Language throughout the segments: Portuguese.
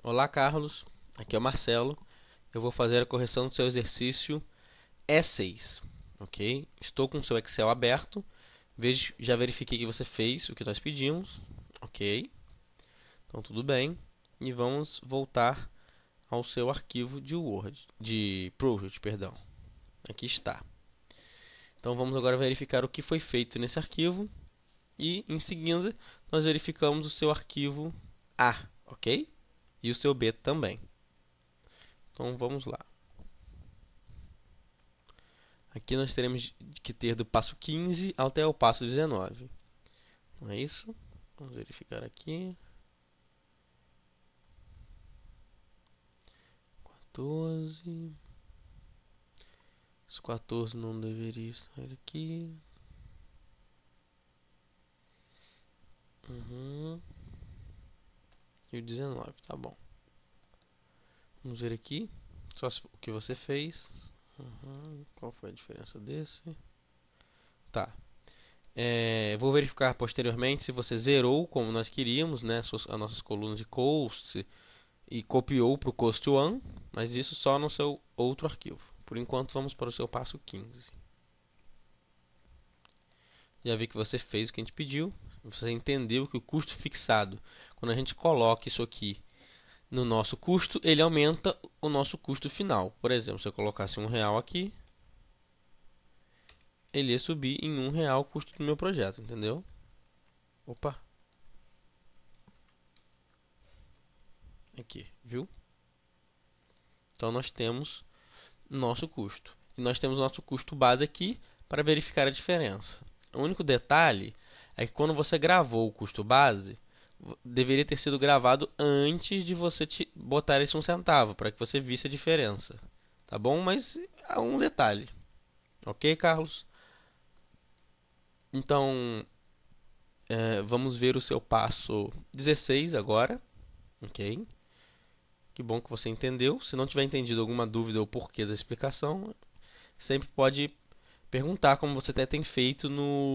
Olá, Carlos. Aqui é o Marcelo. Eu vou fazer a correção do seu exercício E6, ok? Estou com o seu Excel aberto. Já verifiquei que você fez o que nós pedimos, ok? Então tudo bem. E vamos voltar ao seu arquivo de Project, perdão. Aqui está. Então vamos agora verificar o que foi feito nesse arquivo e em seguida nós verificamos o seu arquivo A, ok? E o seu B também. Então vamos lá. Aqui nós teremos que ter do passo 15 até o passo 19. Não é isso? Vamos verificar aqui. 14. Os 14 não deveria estar aqui. E o 19, tá bom. Vamos ver aqui. Só o que você fez. Qual foi a diferença desse? Tá. Vou verificar posteriormente se você zerou como nós queríamos, né, as nossas colunas de coast e copiou para o coast 1, mas isso só no seu outro arquivo. Por enquanto vamos para o seu passo 15. Já vi que você fez o que a gente pediu. Você entendeu que o custo fixado, quando a gente coloca isso aqui no nosso custo, ele aumenta o nosso custo final. Por exemplo, se eu colocasse R$1 aqui, ele ia subir em R$1 o custo do meu projeto, entendeu? Opa! Aqui, viu? Então nós temos nosso custo. E nós temos nosso custo base aqui para verificar a diferença. O único detalhe é que quando você gravou o custo base, deveria ter sido gravado antes de você botar esse 1 centavo, para que você visse a diferença. Tá bom? Mas é um detalhe. Ok, Carlos? Então, vamos ver o seu passo 16 agora. Ok? Que bom que você entendeu. Se não tiver entendido alguma dúvida ou porquê da explicação, sempre pode perguntar como você até tem feito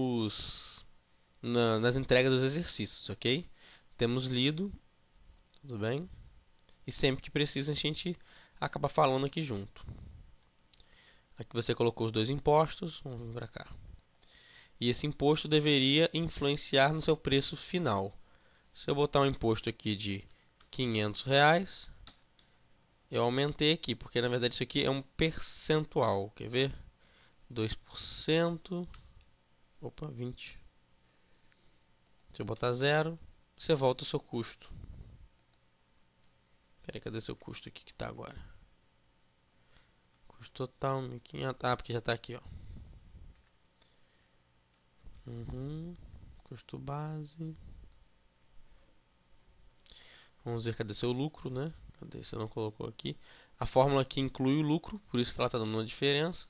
nas entregas dos exercícios, ok? Temos lido, tudo bem? E sempre que precisa a gente acaba falando aqui junto. Aqui você colocou os dois impostos, vamos vir para cá. E esse imposto deveria influenciar no seu preço final. Se eu botar um imposto aqui de R$500, eu aumentei aqui, porque na verdade isso aqui é um percentual, quer ver? 2%, opa, 20. Se eu botar 0, você volta o seu custo. Peraí, cadê seu custo aqui que está agora? Custo total, 1.500. Ah, porque já está aqui, ó. Custo base. Vamos ver cadê seu lucro, né? Cadê? Você não colocou aqui. A fórmula aqui inclui o lucro, por isso que ela está dando uma diferença.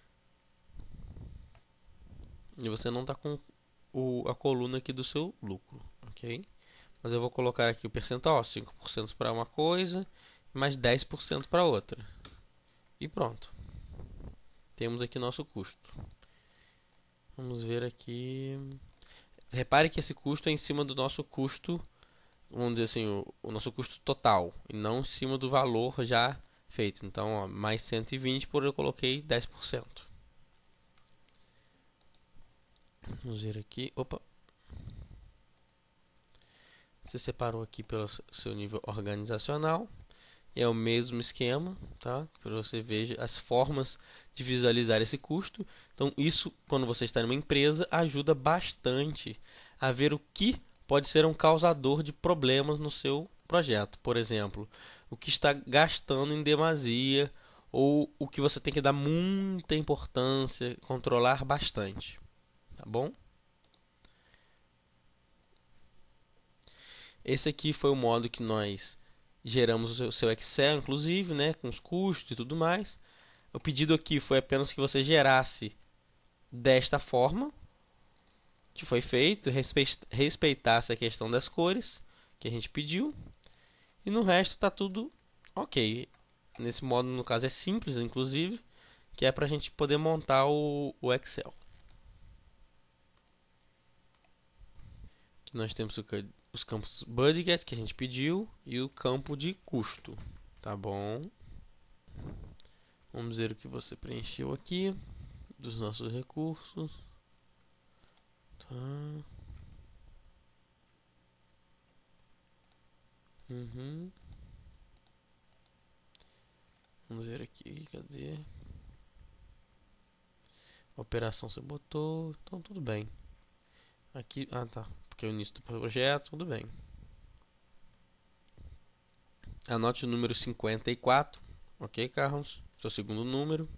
E você não está com a coluna aqui do seu lucro, ok? Mas eu vou colocar aqui o percentual, 5% para uma coisa, mais 10% para outra. E pronto. Temos aqui nosso custo. Vamos ver aqui. Repare que esse custo é em cima do nosso custo, vamos dizer assim, o nosso custo total, e não em cima do valor já feito. Então, ó, mais 120 por eu coloquei 10%. Vamos ver aqui. Opa. Você separou aqui pelo seu nível organizacional. É o mesmo esquema, tá? Para você veja as formas de visualizar esse custo. Então, isso, quando você está em uma empresa, ajuda bastante a ver o que pode ser um causador de problemas no seu projeto. Por exemplo, o que está gastando em demasia ou o que você tem que dar muita importância, controlar bastante. Tá bom? Esse aqui foi o modo que nós geramos o seu Excel, inclusive, né, com os custos e tudo mais. O pedido aqui foi apenas que você gerasse desta forma, que foi feito, respeitasse a questão das cores que a gente pediu, e no resto está tudo ok. Nesse modo, no caso, é simples, inclusive, que é para a gente poder montar o Excel. Aqui nós temos os campos budget que a gente pediu e o campo de custo, tá bom? Vamos ver o que você preencheu aqui dos nossos recursos. Tá. Vamos ver aqui, cadê? Operação você botou, então tudo bem. Aqui, tá, porque é o início do projeto, tudo bem. Anote o número 54, ok, Carlos? Seu segundo número.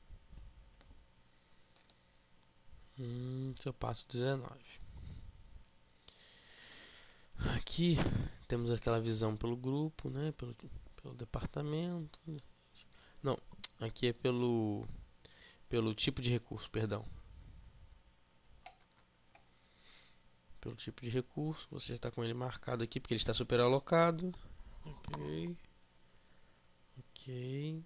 Seu passo 19. Aqui temos aquela visão pelo grupo, né? Pelo departamento. Não, aqui é pelo tipo de recurso, perdão. Pelo tipo de recurso, você já está com ele marcado aqui porque ele está super alocado. Ok. Ok.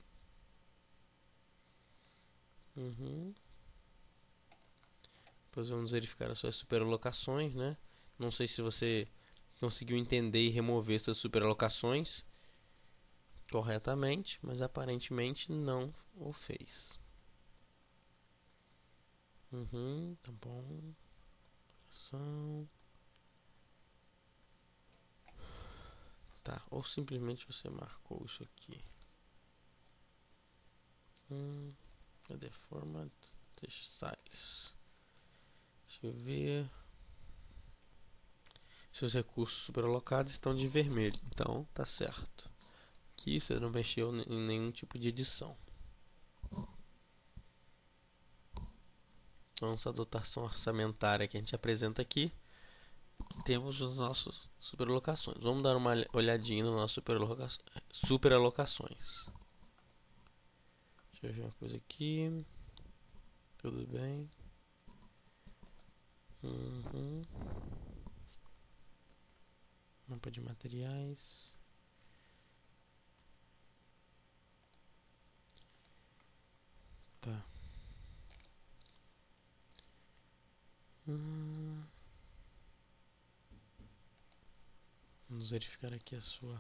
Depois vamos verificar as suas superalocações, né? Não sei se você conseguiu entender e remover suas superalocações corretamente, mas aparentemente não o fez. Tá bom. Tá, ou simplesmente você marcou isso aqui. Cadê format? Styles. Deixa eu ver. Seus recursos superalocados estão de vermelho, então tá certo. Aqui você não mexeu em nenhum tipo de edição. Nossa dotação orçamentária que a gente apresenta aqui, temos os nossos superalocações. Vamos dar uma olhadinha no nosso superalocações. Deixa eu ver uma coisa aqui. Tudo bem. Mapa de materiais. Tá. Vamos verificar aqui a sua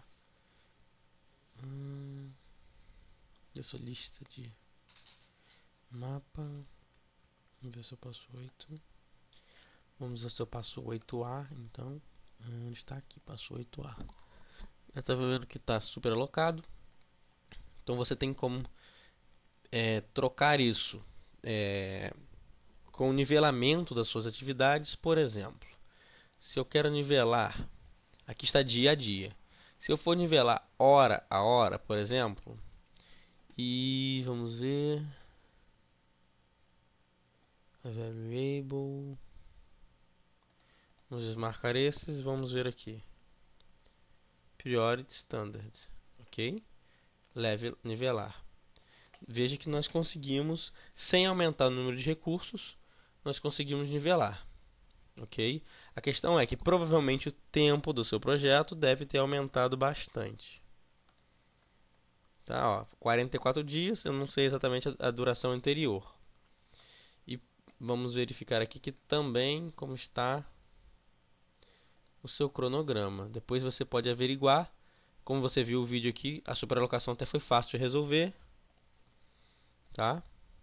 lista de mapa. Vamos ver se eu passo 8. Vamos ver se eu passo 8A, então. Onde está aqui? Passo 8A. Já está vendo que está super alocado. Então você tem como trocar isso com o nivelamento das suas atividades. Por exemplo, se eu quero nivelar, aqui está dia a dia. Se eu for nivelar hora a hora, por exemplo, e vamos ver, a variable, vamos desmarcar esses, vamos ver aqui, priority standard, ok? Level, nivelar. Veja que nós conseguimos, sem aumentar o número de recursos, nós conseguimos nivelar, ok? A questão é que provavelmente o tempo do seu projeto deve ter aumentado bastante. Tá, ó, 44 dias, eu não sei exatamente a duração anterior. E vamos verificar aqui que também como está o seu cronograma. Depois você pode averiguar. Como você viu o vídeo aqui, a superalocação até foi fácil de resolver. Tá?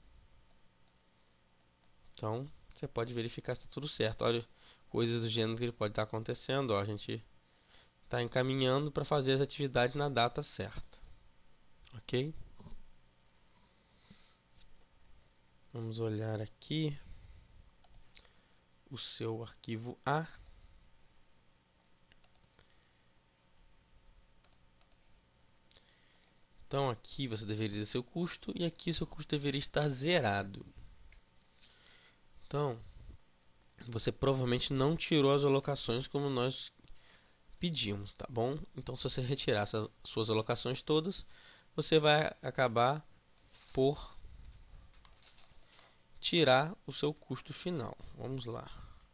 Então, você pode verificar se está tudo certo. Olha, coisas do gênero que pode estar acontecendo. Ó, a gente está encaminhando para fazer as atividades na data certa. Ok? Vamos olhar aqui o seu arquivo A. Então aqui você deveria ter seu custo e aqui seu custo deveria estar zerado. Então, você provavelmente não tirou as alocações como nós pedimos, tá bom? Então, se você retirar essas suas alocações todas, você vai acabar por tirar o seu custo final. Vamos lá.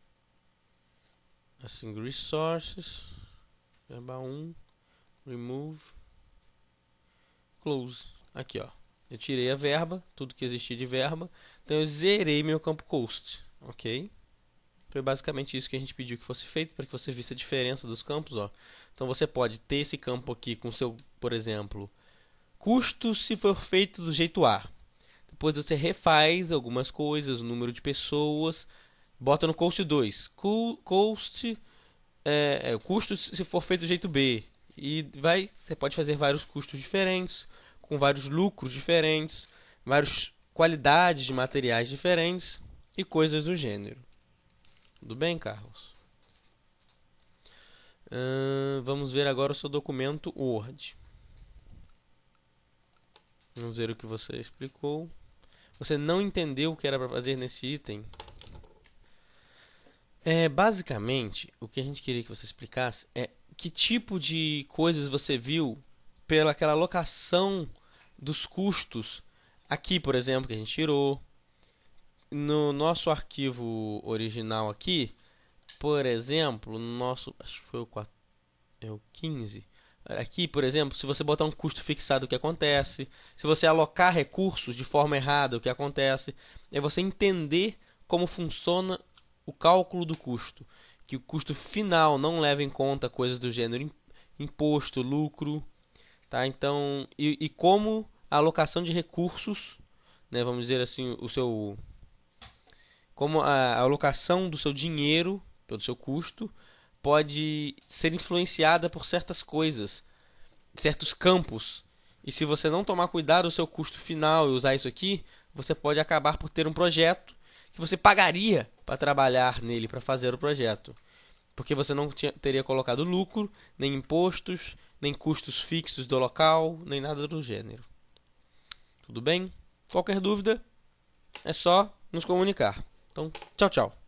Assim, resources, verba 1, remove, close. Aqui, ó. Eu tirei a verba, tudo que existia de verba, então eu zerei meu campo cost, ok? Foi basicamente isso que a gente pediu que fosse feito, para que você visse a diferença dos campos, ó. Então você pode ter esse campo aqui com seu, por exemplo, custo se for feito do jeito A. Depois você refaz algumas coisas, o número de pessoas, bota no cost 2. O custo se for feito do jeito B. E você pode fazer vários custos diferentes, com vários lucros diferentes, várias qualidades de materiais diferentes e coisas do gênero. Tudo bem, Carlos? Vamos ver agora o seu documento Word. Vamos ver o que você explicou. Você não entendeu o que era para fazer nesse item? Basicamente, o que a gente queria que você explicasse é que tipo de coisas você viu pela aquela alocação dos custos. Aqui, por exemplo, que a gente tirou. No nosso arquivo original aqui, por exemplo, no nosso, acho que foi o 15. Aqui, por exemplo, se você botar um custo fixado, o que acontece? Se você alocar recursos de forma errada, o que acontece? É você entender como funciona o cálculo do custo. Que o custo final não leva em conta coisas do gênero imposto, lucro, tá? Então, e como a alocação de recursos, né, vamos dizer assim, como a alocação do seu dinheiro, pelo seu custo, pode ser influenciada por certas coisas, certos campos. E se você não tomar cuidado do seu custo final e usar isso aqui, você pode acabar por ter um projeto que você pagaria para trabalhar nele, para fazer o projeto. Porque você não teria colocado lucro, nem impostos, nem custos fixos do local, nem nada do gênero. Tudo bem? Qualquer dúvida, é só nos comunicar. Então, tchau, tchau.